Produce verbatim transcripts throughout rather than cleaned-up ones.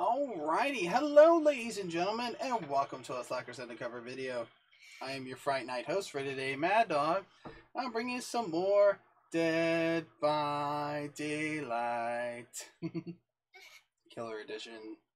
Alrighty, hello ladies and gentlemen, and welcome to a Slackers Undercover video. I am your Fright Night host for today, Mad Dog. I'm bringing you some more Dead by Daylight. Killer edition.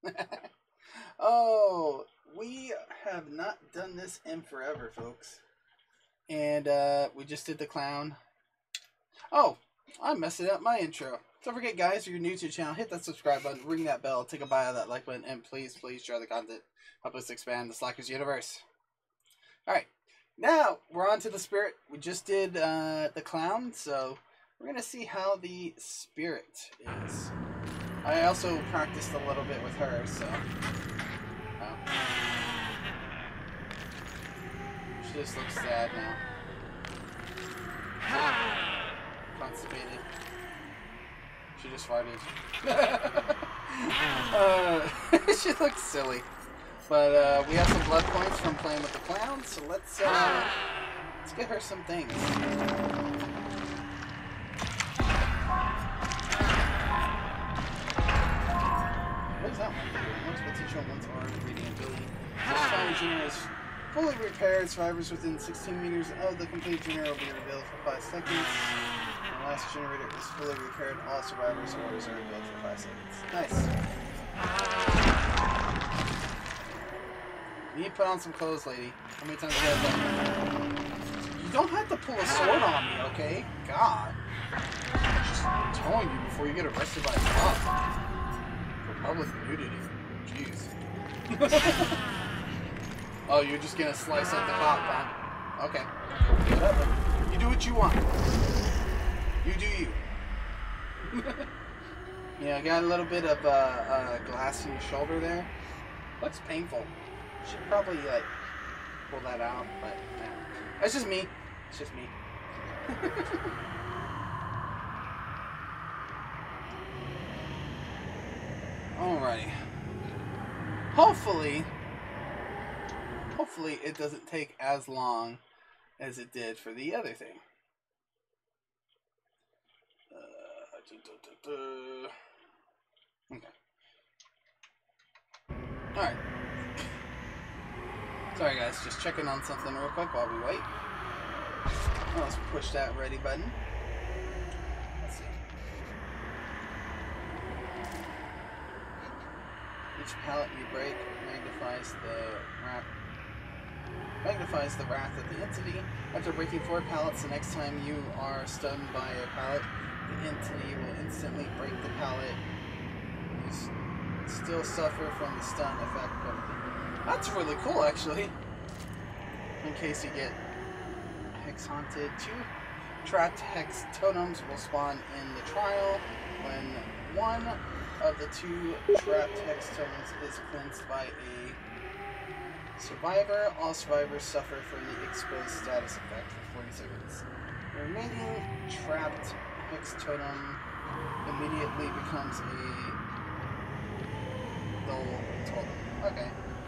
Oh, we have not done this in forever, folks. And uh, we just did the clown. Oh, I'm messing up my intro. Don't forget, guys, if you're new to the channel, hit that subscribe button, ring that bell, take a bite of that like button, and please, please share the content. Help us expand the Slackers universe. Alright, now we're on to the spirit. We just did uh, the clown, so we're going to see how the spirit is. I also practiced a little bit with her, so... Oh. She just looks sad now. Constipated. She just farted. uh, she looks silly. But uh, we have some blood points from playing with the clown, so let's uh, let's get her some things. What is that one doing? What's potential ones are reading ability? This time generator is fully repaired. Survivors within sixteen meters of the complete generator will be revealed for five seconds. The last generator is fully repaired. All survivors' orders are revealed for five seconds. Nice. You need to put on some clothes, lady. How many times have I done that? You don't have to pull a sword on me, okay? God. I'm just telling you before you get arrested by a cop. For public nudity. Jeez. Oh, you're just gonna slice up the cop, huh? Okay. Whatever. You do what you want. You do you. Yeah, I got a little bit of uh, uh, glass in your shoulder there. Looks painful. Should probably like pull that out, but nah. That's just me. It's just me. Alrighty. Hopefully, hopefully it doesn't take as long as it did for the other thing. Okay. Alright. Sorry guys, just checking on something real quick while we wait. Oh, let's push that ready button. Let's see. Each pallet you break magnifies the wrath magnifies the wrath of the entity. After breaking four pallets, the next time you are stunned by a pallet, the entity will instantly break the pallet. You still suffer from the stun effect. That's really cool, actually. In case you get hex haunted, two trapped hex totems will spawn in the trial. When one of the two trapped hex totems is cleansed by a survivor, all survivors suffer from the exposed status effect for forty seconds. The remaining trapped hex totem immediately becomes a dull totem. Okay.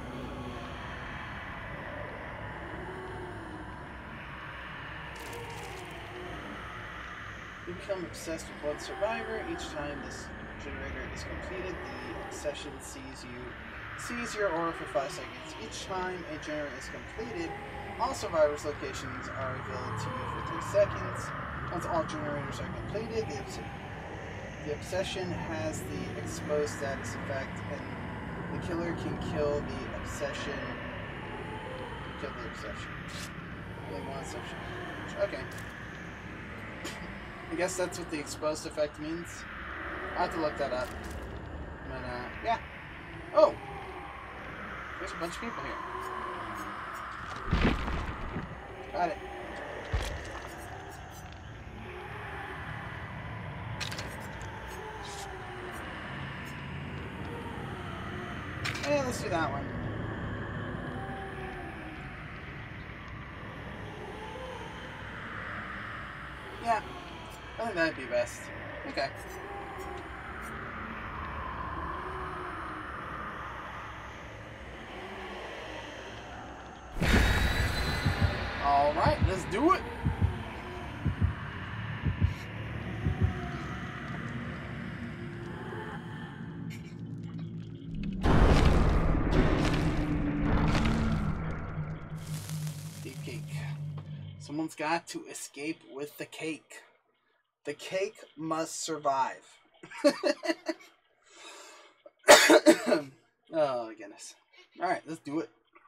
You become obsessed with one survivor. Each time this generator is completed, the obsession sees you sees your aura for five seconds. Each time a generator is completed, all survivors' locations are revealed to you for three seconds. Once all generators are completed, the, obs the obsession has the exposed status effect, and the killer can kill the obsession. Kill the obsession. Only one obsession. Okay. I guess that's what the exposed effect means. I'll have to look that up. But, uh, yeah. Oh! There's a bunch of people here. Got it. Yeah, let's do that one. Yeah, I think that'd be best. Okay. Alright, let's do it. Someone's got to escape with the cake. The cake must survive. Oh, goodness. Alright, let's do it.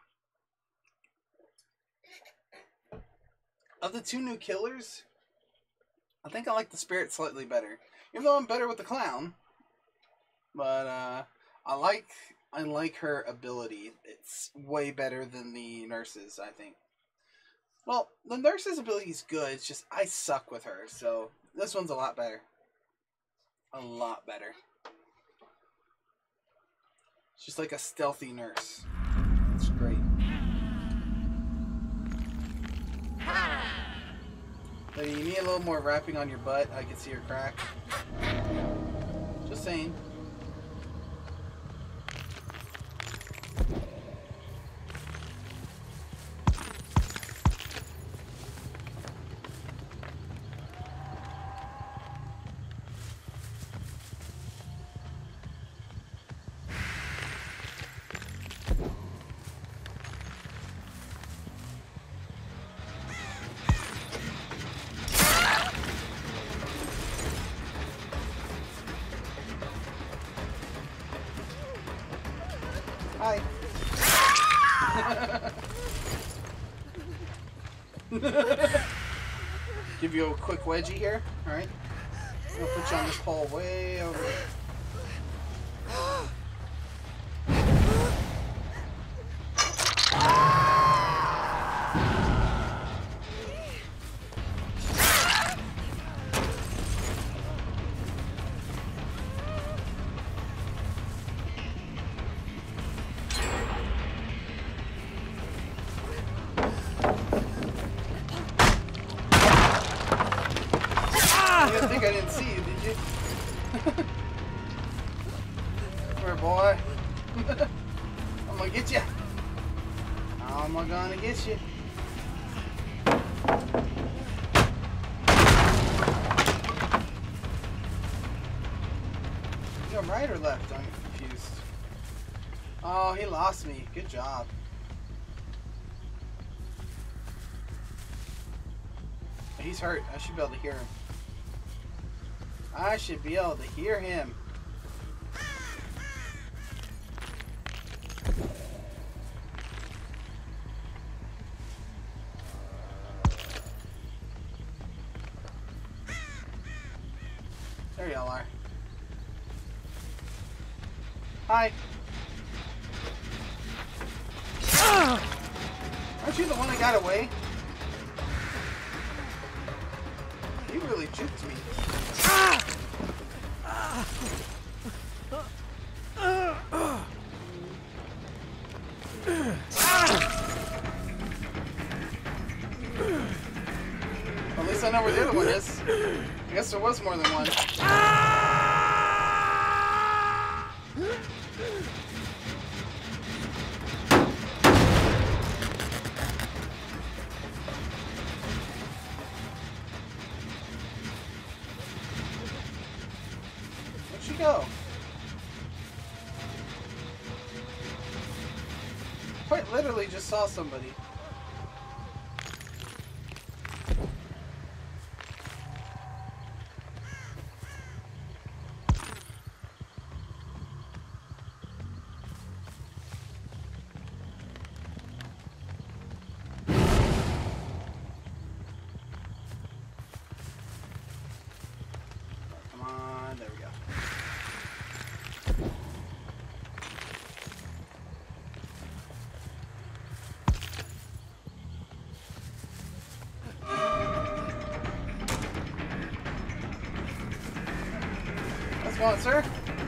Of the two new killers, I think I like the spirit slightly better. Even though I'm better with the clown. But, uh, I like, I like her ability. It's way better than the nurse's, I think. Well, the nurse's ability is good. It's just, I suck with her. So, this one's a lot better. A lot better. She's like a stealthy nurse. It's great. So you need a little more wrapping on your butt. I can see your crack. Just saying. Hi. Give you a quick wedgie here. Alright. I'll put you on this pole way over there. I think I didn't see you, did you? Come here, boy. I'm gonna get you. I'm gonna get you. You go right or left? I'm confused. Oh, he lost me. Good job. He's hurt. I should be able to hear him. I should be able to hear him. There y'all are. Hi. Aren't you the one that got away? You really juked me. At least I know where the other one is. I guess there was more than one. Where'd she go? Quite literally just saw somebody. There we go. Let's go on, sir.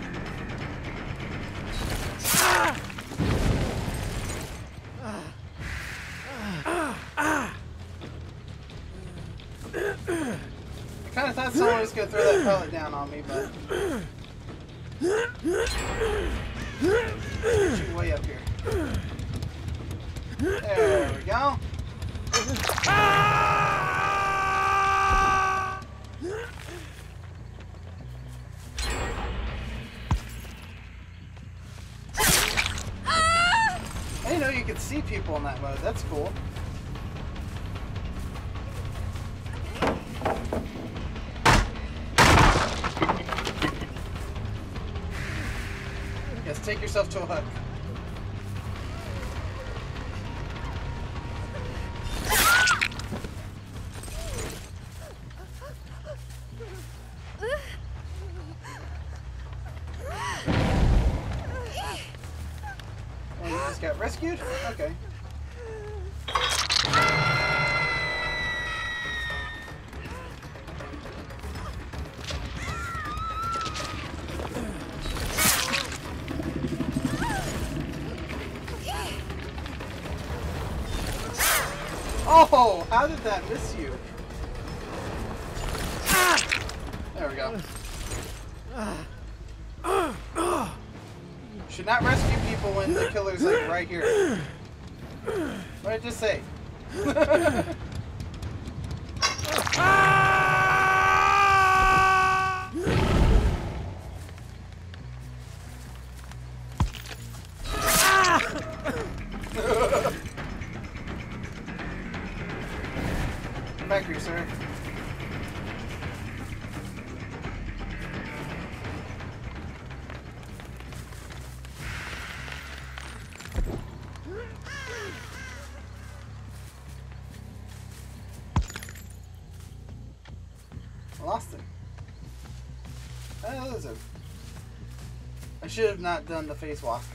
I kind of thought someone was going to throw that pellet down on me, but... Get you way up here. There we go. I didn't know you could see people in that mode. That's cool. Yes, take yourself to a hug. Oh, you just got rescued? Okay. Oh, how did that miss you? There we go. Should not rescue people when the killer's like right here. What did I just say? Come back here, sir. I lost him. I lose him. I should have not done the face walk.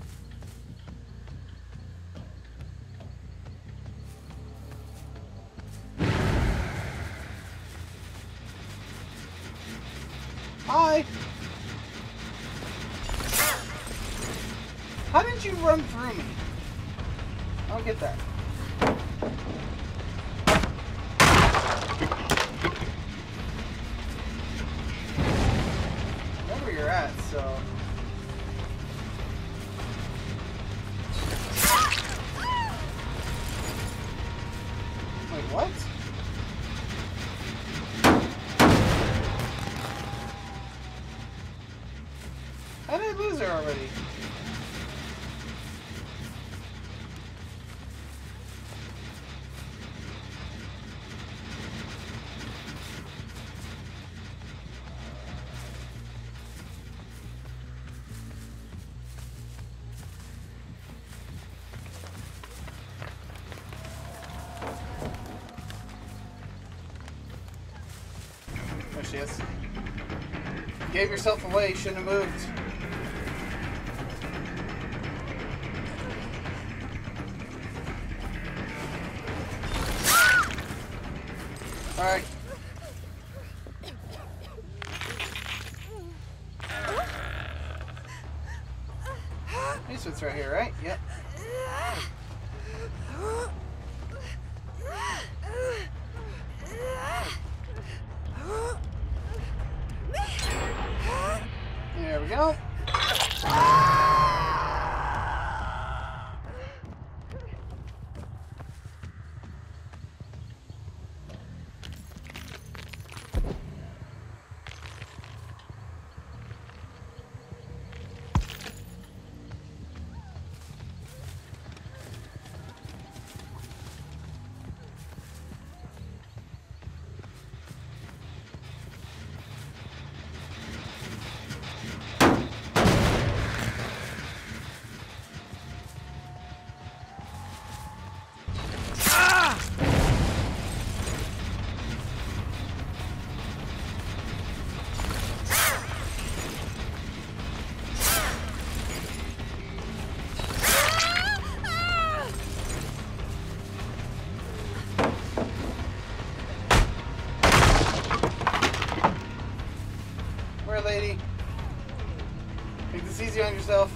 Hi! How did you run through me? I don't get that. I know where you're at, so... Wait, what? How did I lose her already? There she is. You gave yourself away, you shouldn't have moved. Alright. This one's right here, right? Yep. There we go. Lady, take this easy on yourself.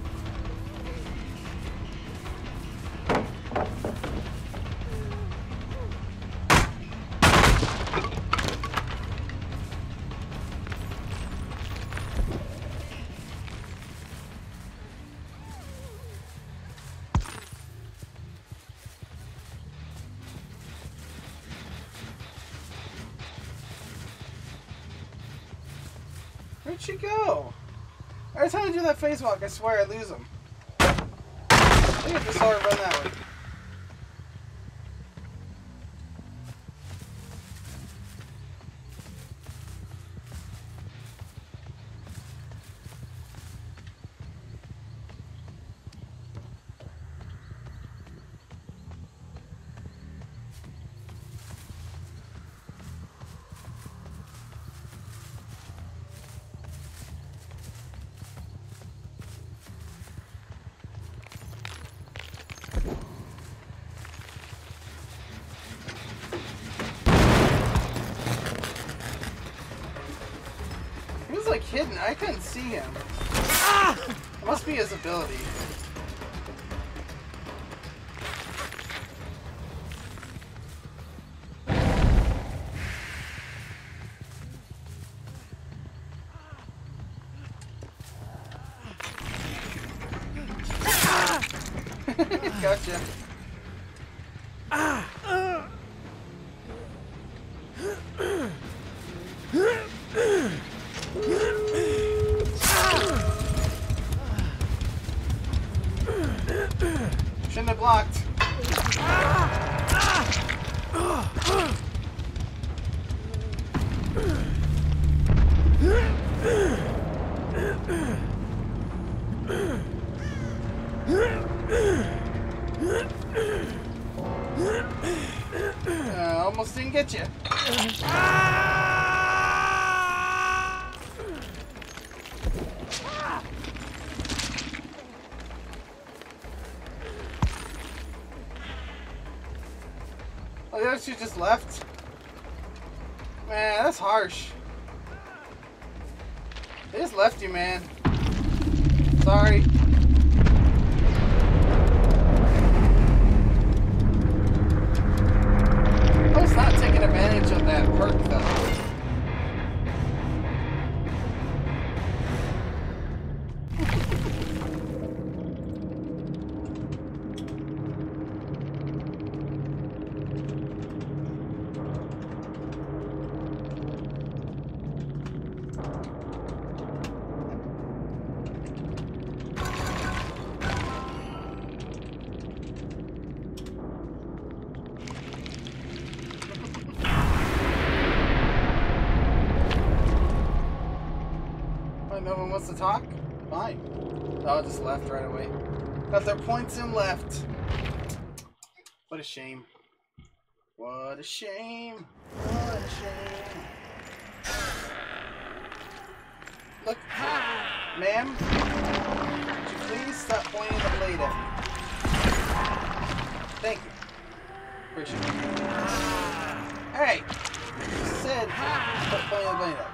Where'd she go? Every time I do that phase walk, I swear I lose them. I think I just saw her run that way. didn't. I couldn't see him. It must be his ability. Gotcha. Shouldn't have blocked. Uh, almost didn't get you. Oh, the other two just left? Man, that's harsh. They just left you, man. Sorry. I was not taking advantage of that perk, though. No one wants to talk? Fine. Oh, just left right away. Got their points and left. What a shame. What a shame. What a shame. Look, ma'am, would you please stop pointing the blade at me? Thank you. Appreciate it. Hey! You said stop pointing the blade at me.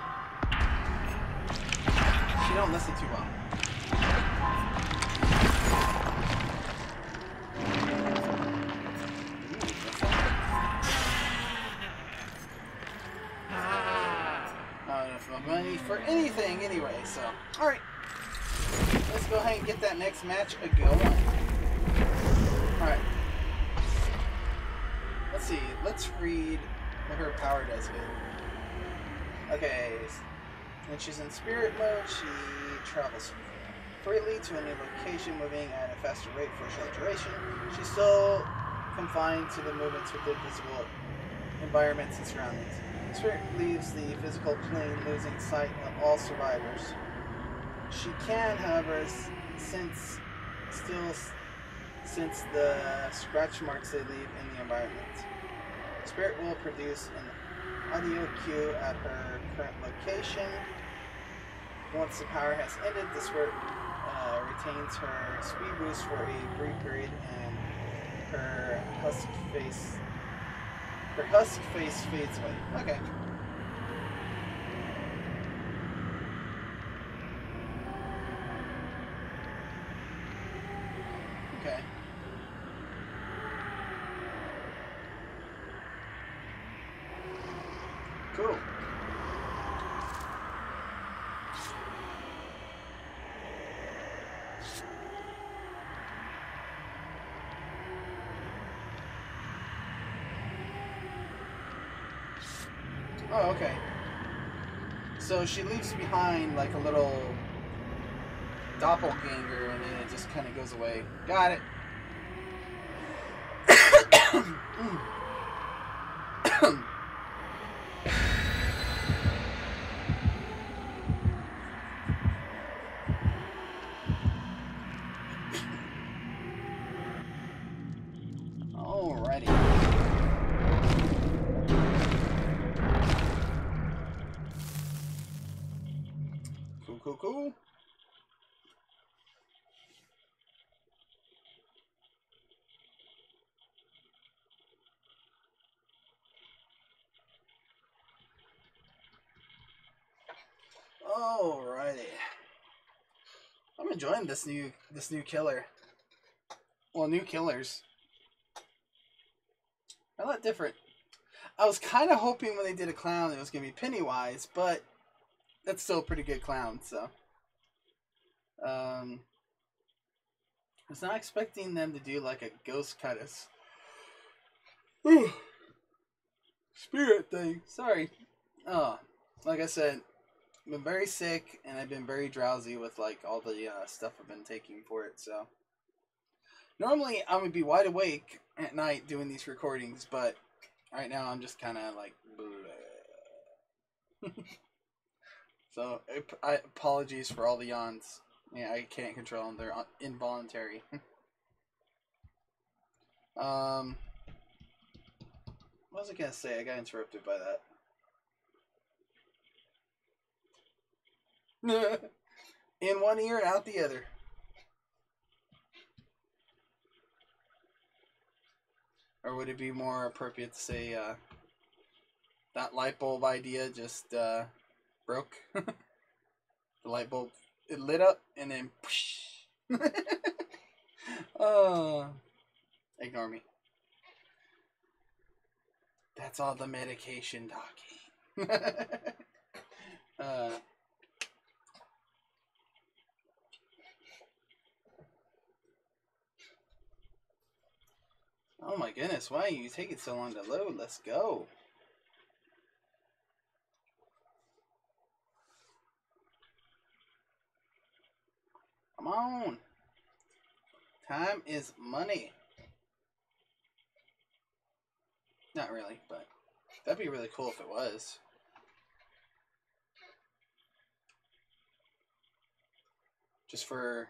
You don't listen too well. Not enough money for anything anyway, so. Alright. Let's go ahead and get that next match a going. Alright. Let's see. Let's read what her power does here. Okay. When she's in spirit mode, she travels freely to a new location, moving at a faster rate for a short duration. She's still confined to the movements within visible environments and surroundings. Spirit leaves the physical plane, losing sight of all survivors. She can, however, since still since the scratch marks they leave in the environment. Spirit will produce an audio cue at her current location. Once the power has ended, the spirit uh, retains her speed boost for a brief period, and her husk face, her husk face fades away. Okay. Okay. Cool. Oh, okay. So she leaves behind like a little doppelganger, and then it just kind of goes away. Got it. Alrighty. Cool, cool, cool. Alrighty. I'm enjoying this new this new killer. Well, new killers. A lot different. I was kind of hoping when they did a clown it was going to be Pennywise, but that's still a pretty good clown, so. Um, I was not expecting them to do like a ghost kind of spirit thing. Sorry. Oh, like I said, I've been very sick and I've been very drowsy with like all the uh, stuff I've been taking for it, so. Normally I would be wide awake at night doing these recordings, but right now I'm just kind of like so I apologies for all the yawns. Yeah, I can't control them. They're involuntary. um, what was I gonna say? I got interrupted by that. In one ear and out the other. Or would it be more appropriate to say uh, that light bulb idea just uh, broke? The light bulb, it lit up and then oh, ignore me. That's all the medication talking. uh, oh my goodness, why are you taking so long to load? Let's go. Come on. Time is money. Not really, but that'd be really cool if it was. Just for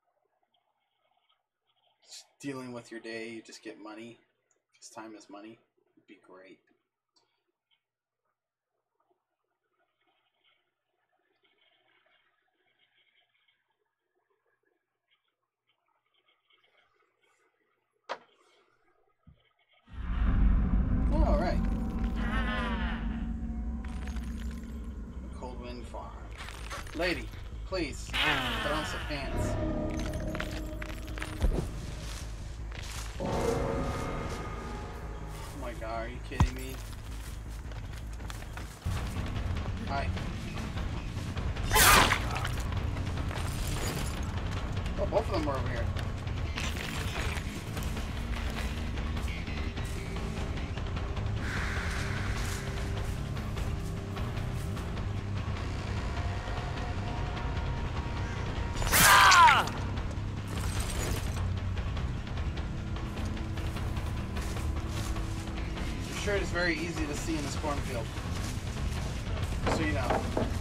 dealing with your day, you just get money. Because time is money. It'd be great. All right. Cold Wind Farm. Lady, please, put on some pants. Oh my god, are you kidding me? Hi. Oh, both of them are over here. Sure, it's very easy to see in this cornfield. So you know.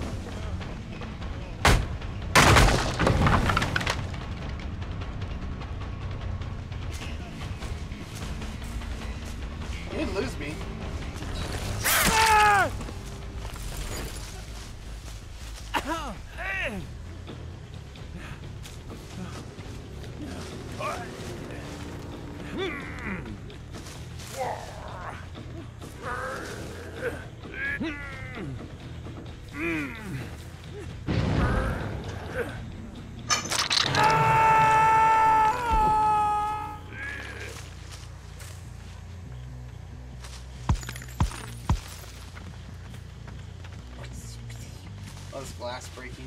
You didn't lose me. Oh, this glass breaking.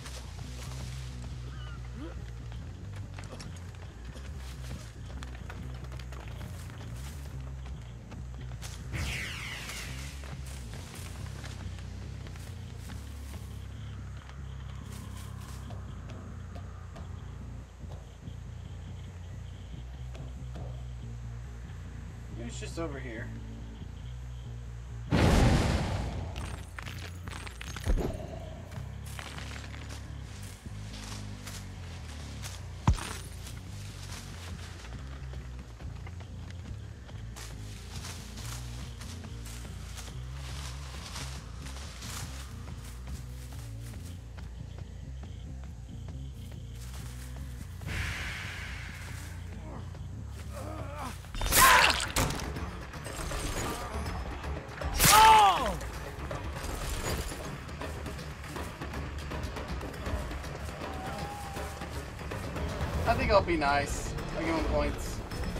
It's just over here. I think I'll be nice. I'll give him points.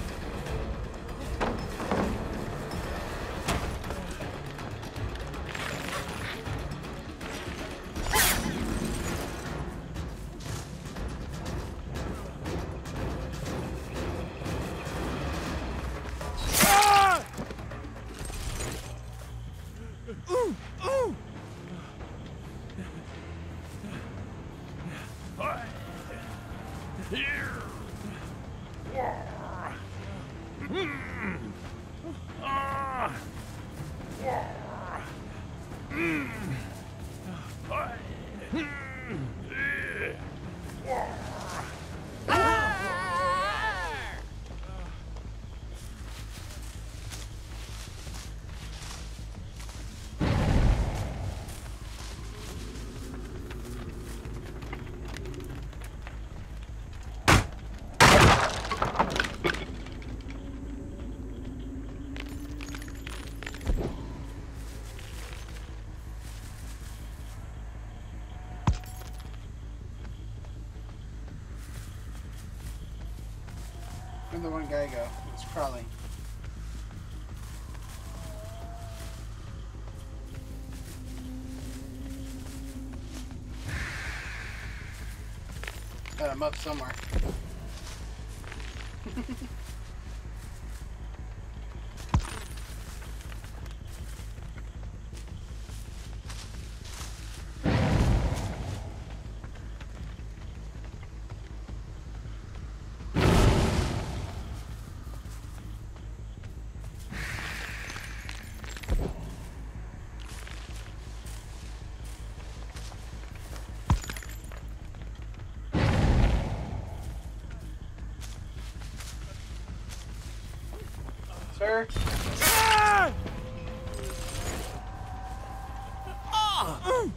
Where'd the one guy go? It's crawling. Got him up somewhere. Sir? Ah! Ah!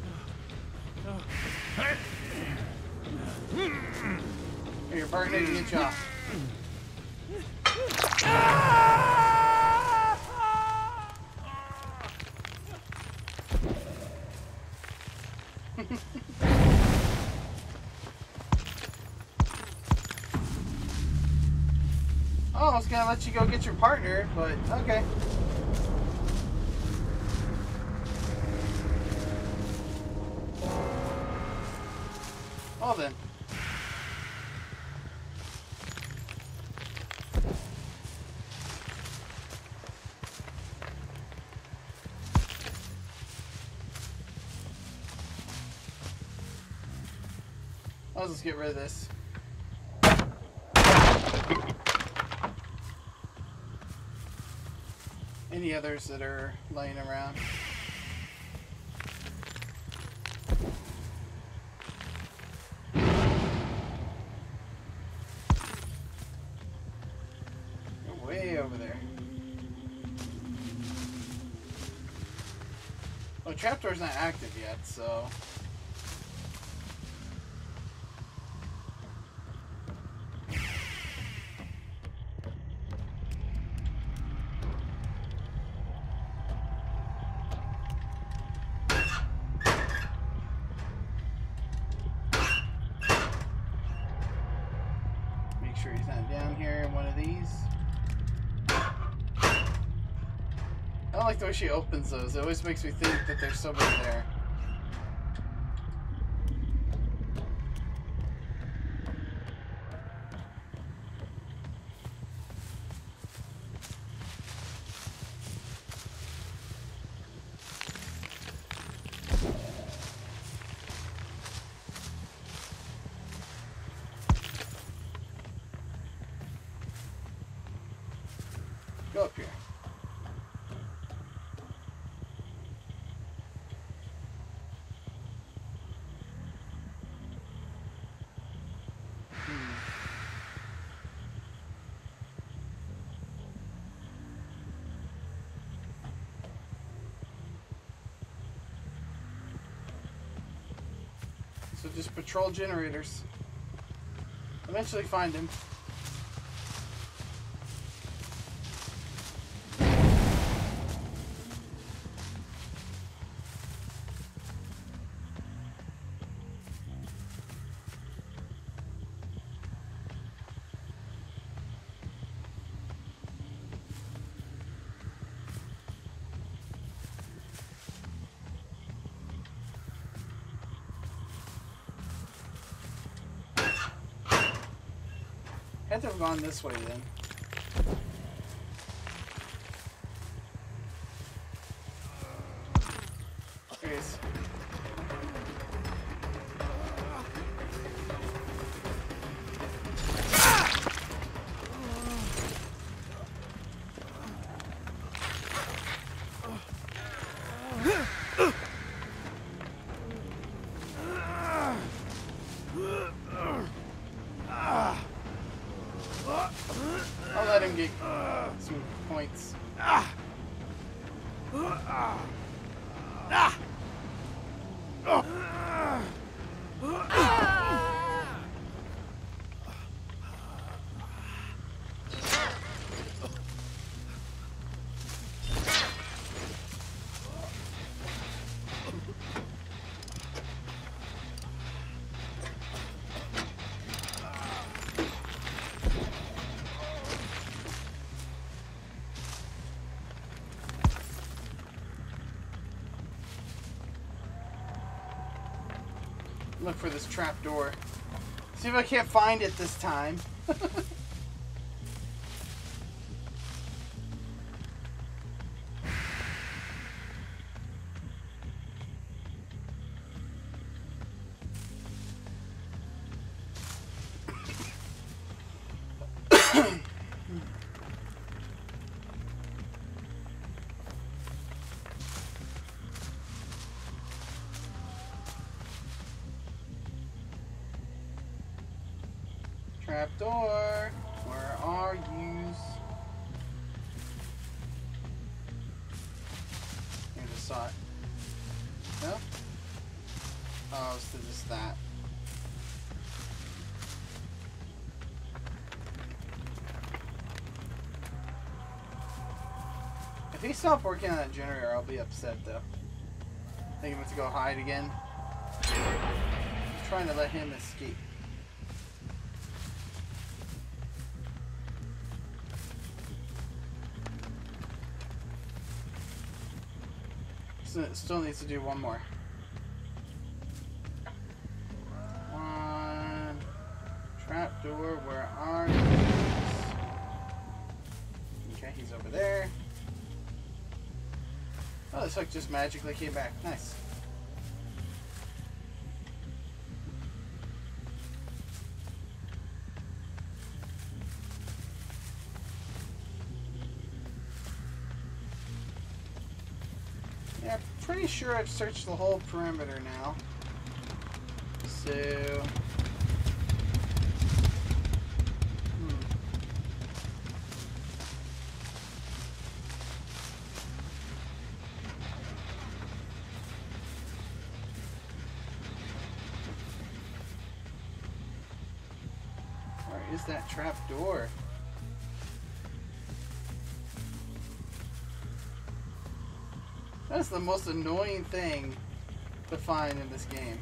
Here, you're burning to get you off. Oh, I was gonna let you go get your partner, but okay. Well then. I'll just get rid of this. Any others that are laying around? You're way over there. Well, the trapdoor's not active yet, so... Sure he's not down here in one of these. I don't like the way she opens those. It always makes me think that there's somebody there. Go up here. Hmm. So just patrol generators. Eventually find him. had to have gone this way then. There he is. I'll let him get some points. Look for this trap door. See if I can't find it this time. Trapdoor, where are you? I just saw it. No? Oh, so just that. If he stopped working on that generator, I'll be upset though. I think he wants to go hide again. I'm trying to let him escape. Still needs to do one more. One. Trapdoor, where are you? Okay, he's over there. Oh, this hook just magically came back. Nice. Yeah, I'm pretty sure I've searched the whole perimeter now. So... Hmm. Where is that trap door? That's the most annoying thing to find in this game.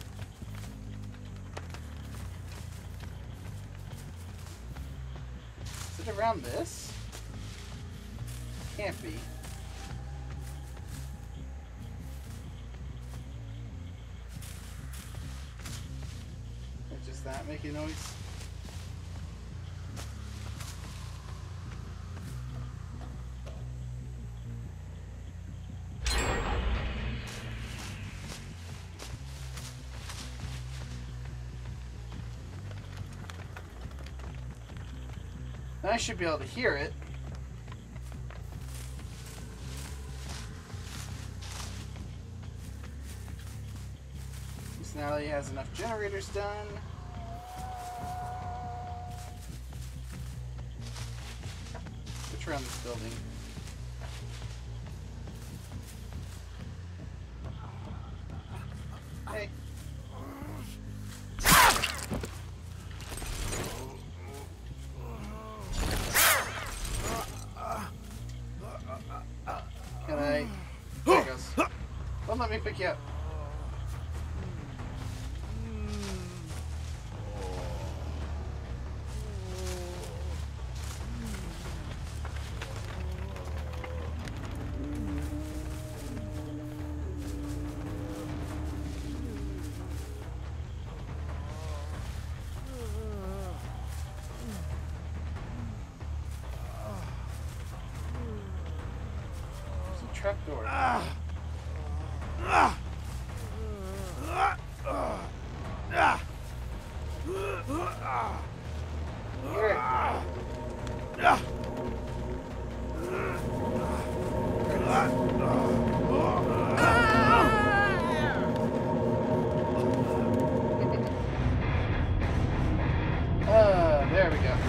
Is it around this? Can't be. Or just that making noise? I should be able to hear it. So now that he has enough generators done. Which around this building? Hey. Can I? There it goes. Don't let me pick you up. trapdoor. Here. Uh, there we go.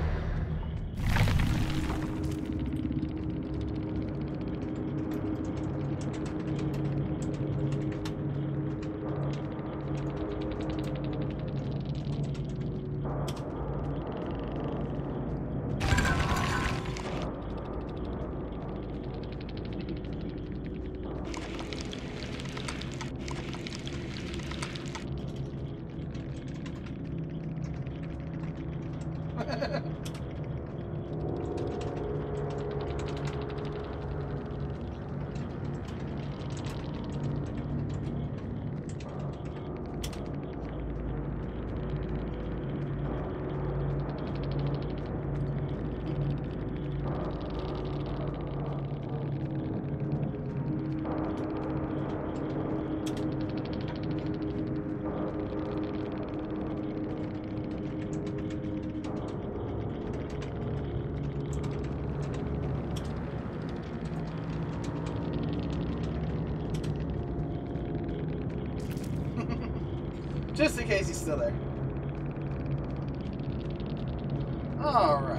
Just in case he's still there. Alright.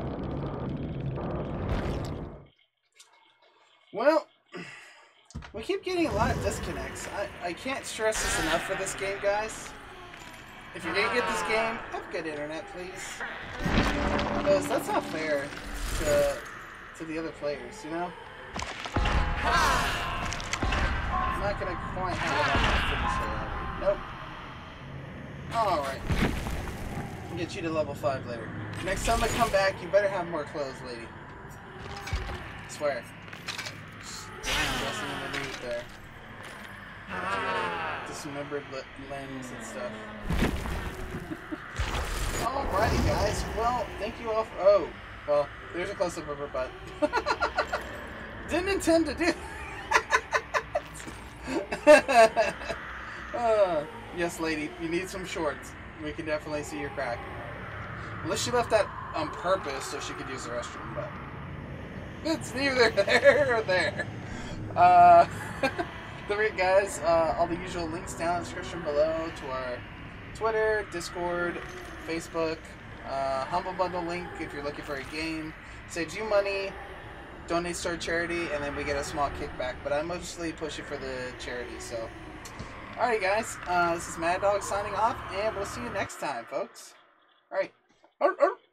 Well, we keep getting a lot of disconnects. I, I can't stress this enough for this game, guys. If you're gonna get this game, have good internet, please. Because that's not fair to, to the other players, you know? I'm not gonna quite have enough finish there. Nope. Alright. I'll get you to level five later. Next time I come back, you better have more clothes, lady. I swear. Dressing in the nude there. Dismembered limbs and stuff. Alrighty, guys. Well, thank you all for... Oh. Well, there's a close-up of her butt. Didn't intend to do that. uh, yes, lady. You need some shorts. We can definitely see your crack. Unless she left that on purpose so she could use the restroom, but... It's neither there or there. Uh... Alright, guys. Uh, all the usual links down in the description below to our Twitter, Discord, Facebook, uh, Humble Bundle link if you're looking for a game. Saves you money, donates to our charity, and then we get a small kickback. But I'm mostly pushing for the charity, so... Alright, guys. Uh, this is Mad Dog signing off, and we'll see you next time, folks. Alright.